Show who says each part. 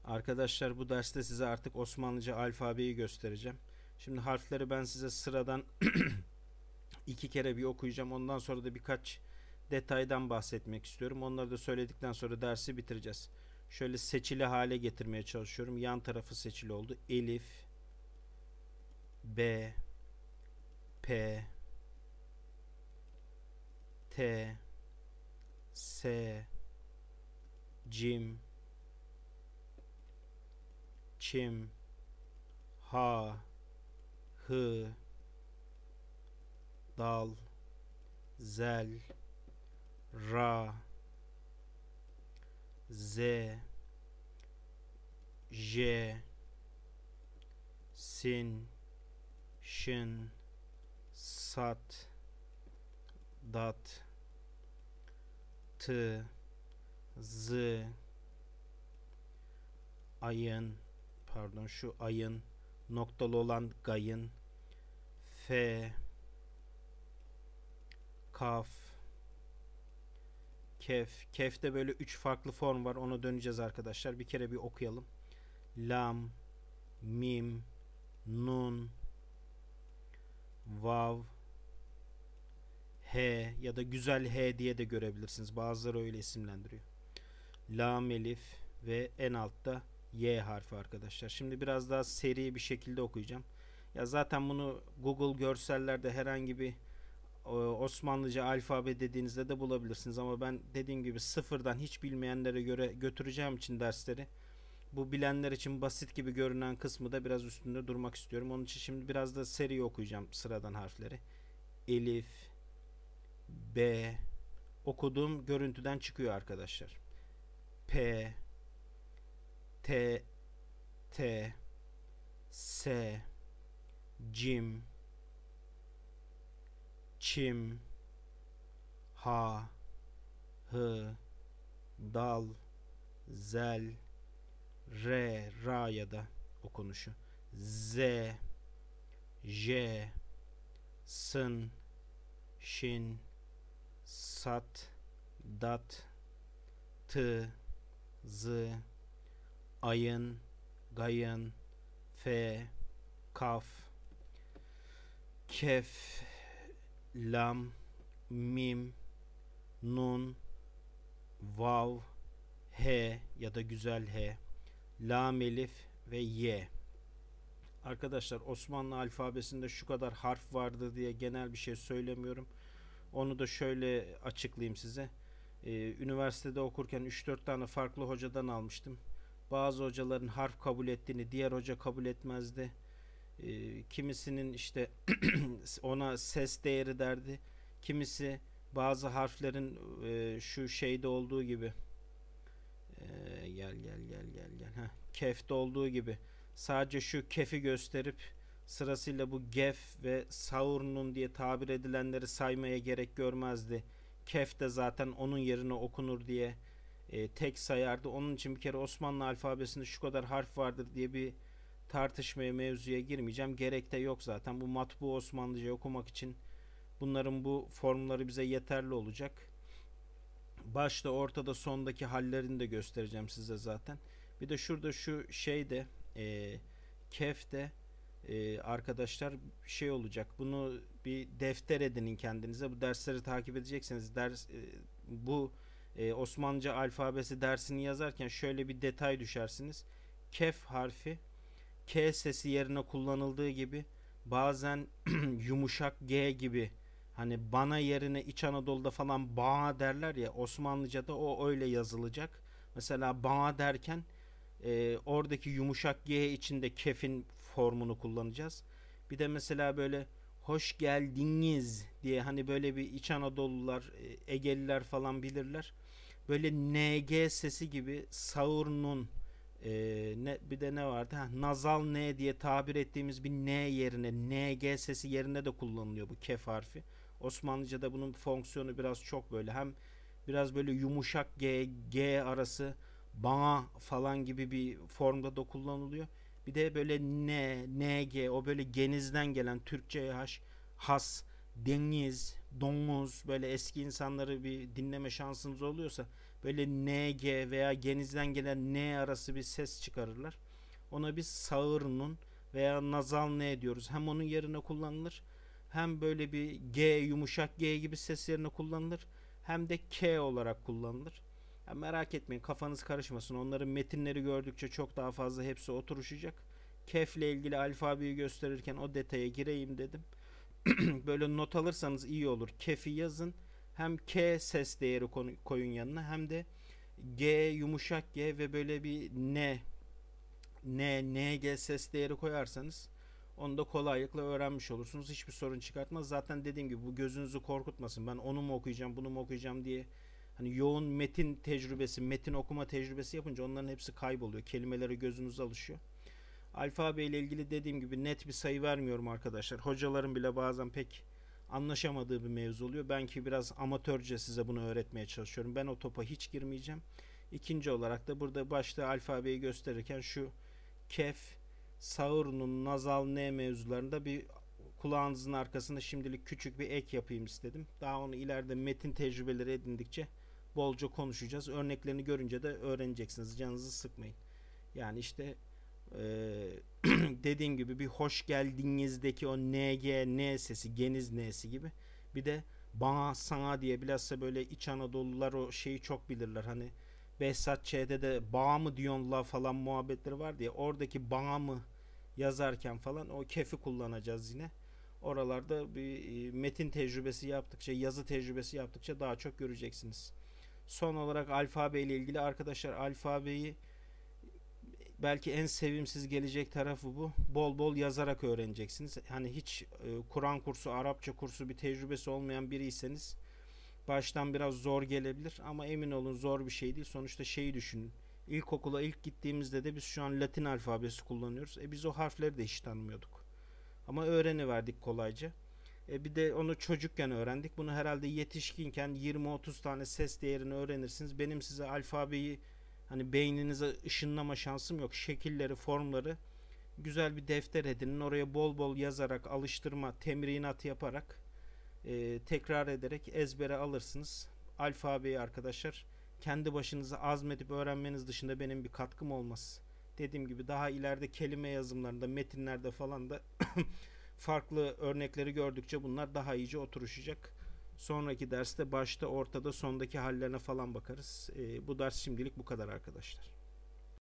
Speaker 1: Arkadaşlar bu derste size artık Osmanlıca alfabeyi göstereceğim. Şimdi harfleri ben size sıradan iki kere bir okuyacağım. Ondan sonra da birkaç detaydan bahsetmek istiyorum. Onları da söyledikten sonra dersi bitireceğiz. Şöyle seçili hale getirmeye çalışıyorum. Yan tarafı seçili oldu. Elif, B, P, T, S, Cim, Çim, Ha, Hı, Dal, Zel, Ra, Z, J, Sin, Şin, Sat, Dat, T, Z, Ayın, pardon şu ayın, noktalı olan gayın, F, Kaf, Kef. Kef'te böyle 3 farklı form var. Ona döneceğiz arkadaşlar. Bir kere bir okuyalım. Lam, Mim, Nun, Vav, H ya da güzel H diye de görebilirsiniz. Bazıları öyle isimlendiriyor. Lam, Elif ve en altta Y harfi arkadaşlar. Şimdi biraz daha seri bir şekilde okuyacağım. Ya zaten bunu Google görsellerde herhangi bir Osmanlıca alfabe dediğinizde de bulabilirsiniz ama ben dediğim gibi sıfırdan hiç bilmeyenlere göre götüreceğim için dersleri bu bilenler için basit gibi görünen kısmı da biraz üstünde durmak istiyorum. Onun için şimdi biraz da seri okuyacağım sıradan harfleri. Elif, B, okuduğum görüntüden çıkıyor arkadaşlar. P, T, T, S, Cim, Çim, Ha, Hı, Dal, Zel, Ra ya da okunuşu, Z, J, Sın, Şin, Sat, Dat, T, Z, Ayın, Gayın, F, Kaf, Kef, Lam, Mim, Nun, Vav, H ya da güzel H, Lam, Elif ve Y. Arkadaşlar Osmanlı alfabesinde şu kadar harf vardı diye genel bir şey söylemiyorum. Onu da şöyle açıklayayım size. Üniversitede okurken 3-4 tane farklı hocadan almıştım. Bazı hocaların harf kabul ettiğini diğer hoca kabul etmezdi. Kimisinin işte ona ses değeri derdi. Kimisi bazı harflerin şu şeyde olduğu gibi gel. Kef'te olduğu gibi sadece şu kefi gösterip sırasıyla bu gef ve saurnun diye tabir edilenleri saymaya gerek görmezdi. Kef de zaten onun yerine okunur diye tek sayardı. Onun için bir kere Osmanlı alfabesinde şu kadar harf vardır diye bir tartışmaya, mevzuya girmeyeceğim. Gerek de yok zaten. Bu matbu Osmanlıca okumak için bunların bu formları bize yeterli olacak. Başta, ortada, sondaki hallerini de göstereceğim size zaten. Bir de şurada şu şeyde kefte arkadaşlar şey olacak. Bunu bir defter edinin kendinize. Bu dersleri takip edecekseniz bu Osmanlıca alfabesi dersini yazarken şöyle bir detay düşersiniz. Kef harfi K sesi yerine kullanıldığı gibi bazen yumuşak G gibi, hani bana yerine İç Anadolu'da falan bağ derler ya, Osmanlıca'da o öyle yazılacak. Mesela bağ derken oradaki yumuşak G içinde kefin formunu kullanacağız. Bir de mesela böyle hoş geldiniz diye, hani böyle bir İç Anadolular, Egeliler falan bilirler. Böyle NG sesi gibi sağır bir de ne vardı? Nazal N diye tabir ettiğimiz bir N yerine NG sesi yerine de kullanılıyor bu kef harfi. Osmanlıca'da bunun fonksiyonu biraz çok böyle, hem biraz böyle yumuşak G arası bana falan gibi bir formda da kullanılıyor. Bir de böyle NG, o böyle genizden gelen Türkçe'ye has, deniz, domuz, böyle eski insanları bir dinleme şansınız oluyorsa böyle NG veya genizden gelen N arası bir ses çıkarırlar. Ona biz sağır nun veya nazal N diyoruz. Hem onun yerine kullanılır, hem böyle bir G, yumuşak G gibi ses yerine kullanılır, hem de K olarak kullanılır. Ya merak etmeyin, kafanız karışmasın. Onların metinleri gördükçe çok daha fazla hepsi oturuşacak. Kef ile ilgili alfabeyi gösterirken o detaya gireyim dedim. Böyle not alırsanız iyi olur. Kef'i yazın. Hem K ses değeri koyun yanına, hem de G, yumuşak G ve böyle bir NG ses değeri koyarsanız onu da kolaylıkla öğrenmiş olursunuz. Hiçbir sorun çıkartmaz. Zaten dediğim gibi bu gözünüzü korkutmasın. Ben onu mu okuyacağım, bunu mu okuyacağım diye hani yoğun metin tecrübesi, metin okuma tecrübesi yapınca onların hepsi kayboluyor. Kelimeleri gözünüze alışıyor. Alfabe ile ilgili dediğim gibi net bir sayı vermiyorum arkadaşlar. Hocaların bile bazen pek anlaşamadığı bir mevzu oluyor. Ben ki biraz amatörce size bunu öğretmeye çalışıyorum. Ben o topa hiç girmeyeceğim. İkinci olarak da burada başta alfabeyi gösterirken şu kef, sağırnun, nazal n mevzularında bir kulağınızın arkasında şimdilik küçük bir ek yapayım istedim. Daha onu ileride metin tecrübeleri edindikçe bolca konuşacağız. Örneklerini görünce de öğreneceksiniz. Canınızı sıkmayın. Yani işte dediğim gibi bir hoş geldinizdeki o NG, N sesi, geniz N'si gibi. Bir de bana, sana diye bilhassa böyle İç Anadolular o şeyi çok bilirler. Hani Behzat Ç'de de bağ mı diyorsun la falan muhabbetleri var diye. Oradaki bağ mı yazarken falan o kefi kullanacağız yine. Oralarda bir metin tecrübesi yaptıkça, yazı tecrübesi yaptıkça daha çok göreceksiniz. Son olarak alfabe ile ilgili arkadaşlar, alfabeyi belki en sevimsiz gelecek tarafı bu. Bol bol yazarak öğreneceksiniz. Hani hiç Kur'an kursu, Arapça kursu bir tecrübesi olmayan biriyseniz baştan biraz zor gelebilir ama emin olun zor bir şey değil. Sonuçta şeyi düşünün. İlkokula ilk gittiğimizde de biz şu an Latin alfabesi kullanıyoruz. Biz o harfleri de hiç tanımıyorduk. Ama öğreniverdik kolayca. Bir de onu çocukken öğrendik. Bunu herhalde yetişkinken 20-30 tane ses değerini öğrenirsiniz. Benim size alfabeyi hani beyninize ışınlama şansım yok. Şekilleri, formları güzel bir defter edinin. Oraya bol bol yazarak, alıştırma, temrinat yaparak, tekrar ederek ezbere alırsınız. Alfabeyi arkadaşlar kendi başınıza azmedip öğrenmeniz dışında benim bir katkım olmaz. Dediğim gibi daha ileride kelime yazımlarında, metinlerde falan da farklı örnekleri gördükçe bunlar daha iyice oturuşacak. Sonraki derste başta, ortada, sondaki hallerine falan bakarız. Bu ders şimdilik bu kadar arkadaşlar.